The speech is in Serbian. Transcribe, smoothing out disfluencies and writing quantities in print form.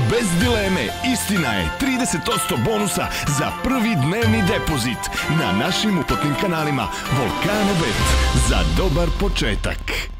Bez dileme, istina je 30% bonusa za prvi dnevni depozit na našim uplatnim kanalima Volcano Bet za dobar početak.